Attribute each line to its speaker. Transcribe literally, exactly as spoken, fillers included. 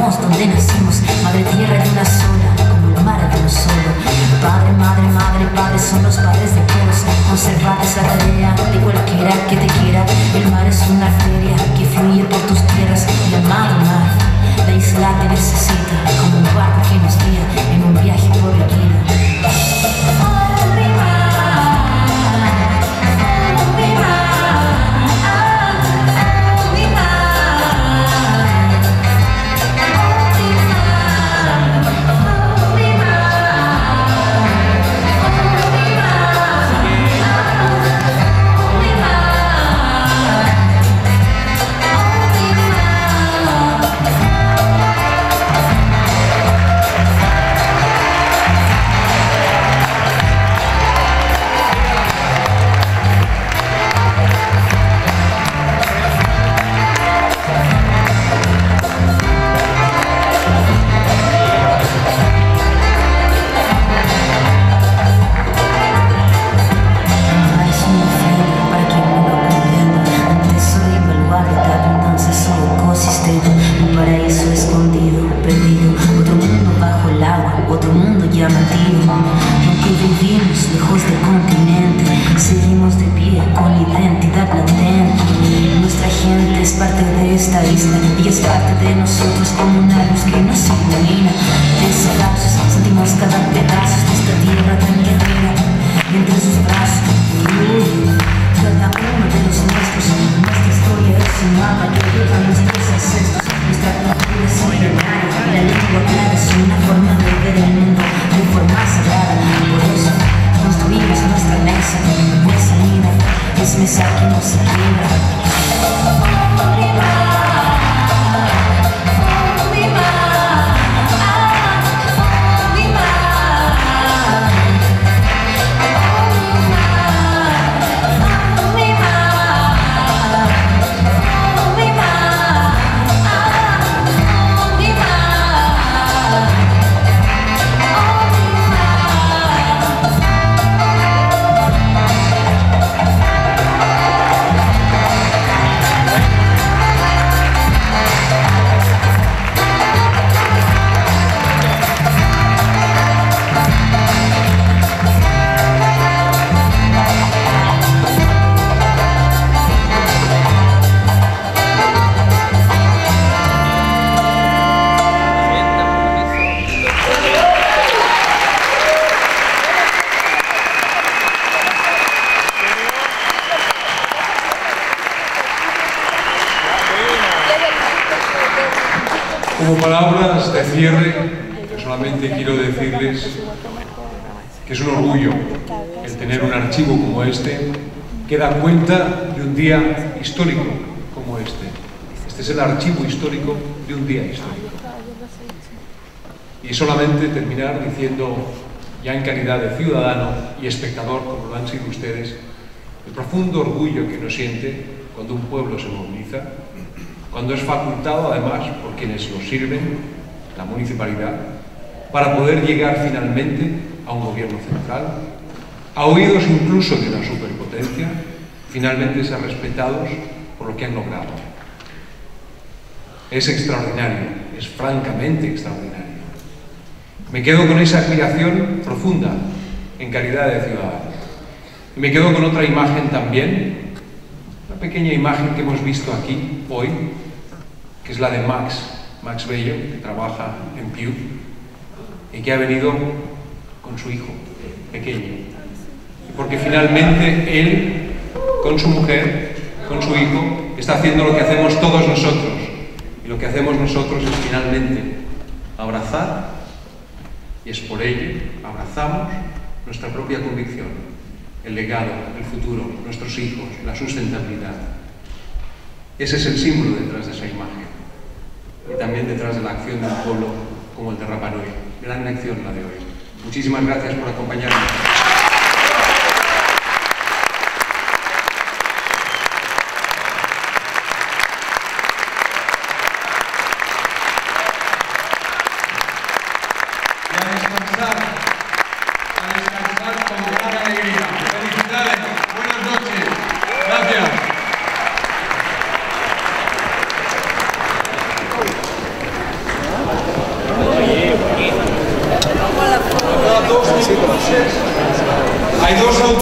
Speaker 1: somos, donde nacimos, madre tierra de una sola, como el mar de uno solo. Padre, madre, madre, padre son los padres de todos. Conservad esa tarea de cualquiera que te quiera. El mar es una arteria que fluye por tus tierras. Y amado mar, la isla te necesita como un barco que nos guía en un viaje por la vida.
Speaker 2: Como palabras de cierre, yo solamente quiero decirles que es un orgullo el tener un archivo como este que da cuenta de un día histórico como este. Este es el archivo histórico de un día histórico. Y solamente terminar diciendo, ya en calidad de ciudadano y espectador, como lo han sido ustedes, el profundo orgullo que uno siente cuando un pueblo se moviliza, cuando es facultado además por quienes lo sirven, la municipalidad, para poder llegar finalmente a un gobierno central, a oídos incluso de la superpotencia, finalmente ser respetados por lo que han logrado. Es extraordinario, es francamente extraordinario. Me quedo con esa admiración profunda en calidad de ciudadano. Y me quedo con otra imagen también, una pequeña imagen que hemos visto aquí hoy, que es la de Max, Max Bello, que trabaja en Piu y que ha venido con su hijo pequeño. Porque finalmente él, con su mujer, con su hijo, está haciendo lo que hacemos todos nosotros. Y lo que hacemos nosotros es finalmente abrazar, y es por ello, abrazamos nuestra propia convicción, el legado, el futuro, nuestros hijos, la sustentabilidad. Ese es el símbolo detrás de esa imagen. Y también detrás de la acción de un pueblo como el de Rapa Nui. Gran acción la de hoy. Muchísimas gracias por acompañarnos. hay dos